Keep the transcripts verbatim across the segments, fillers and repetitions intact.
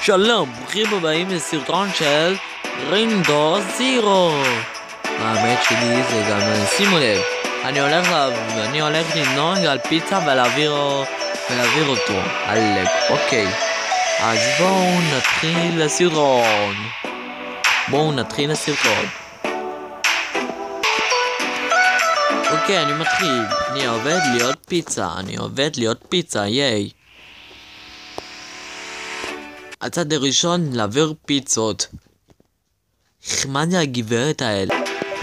שלום, ברוכים הבאים לסרטון של רינבו זירו. האמת שלי זה גם, שימו לב, אני הולך, לה, אני הולך לנהוג על פיצה ולהעביר, ולהעביר אותו עלק. אוקיי, אז בואו נתחיל לסרטון. בואו נתחיל לסרטון. אוקיי, אני מתחיל. אני עובד להיות פיצה. אני עובד להיות פיצה, ייי. הצד הראשון, להעביר פיצות. מה זה הגברת האלה?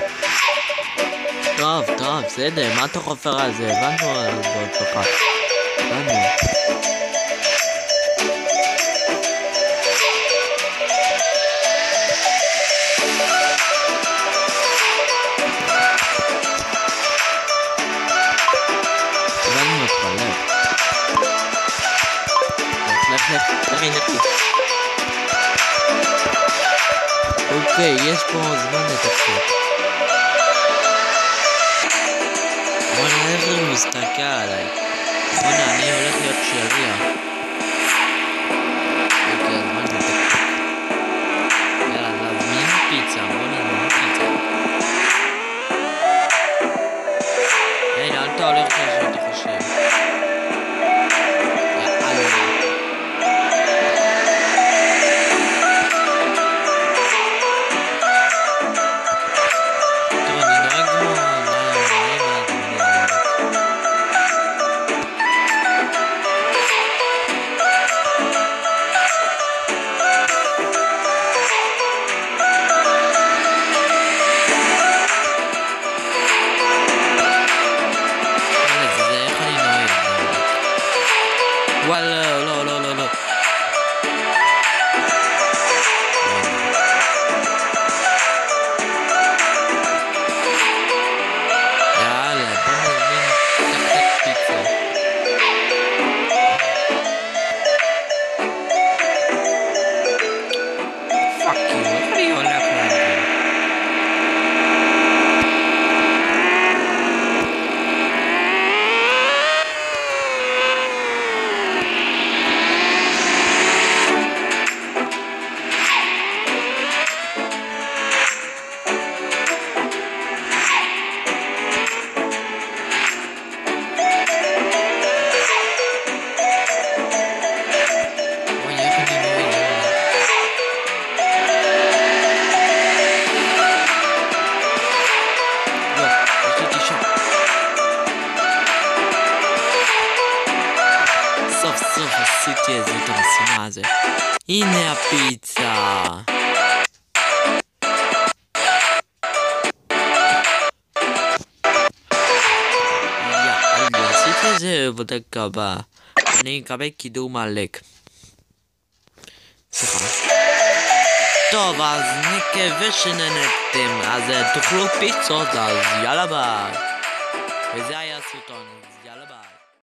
טוב, טוב, בסדר, מה אתה חופר על זה? הבנו על זה שלך. הבנו. הבנו אותך, לך. לך, לך, לך, לך, לך. אוקיי, יש פה זמן לתקשור. בוא'נה, איך הוא מסתכל עליי? בוא'נה, אני הולך להיות שריע. אוקיי, זמן לתקשור. יאללה, להזמין פיצה, בוא'נה, להזמין פיצה. היי, לאן אתה הולך לשאול, אתה חושב? יאללה. וואלה, לא, לא, לא, לא. יאללה, בוא נזמין טק טק פיצה. פאק יו, איך אני הולך להגיד? סוף סוף עשיתי את זה, את המשימה הזה. הנה הפיצה. יאללה, עשיתי את זה בדק הבא. אני אקבל קידום עלק. סליחה. טוב, אז נקווה שנהנתם. אז תאכלו פיצות, אז יאללה ביי. וזה היה הסרטון.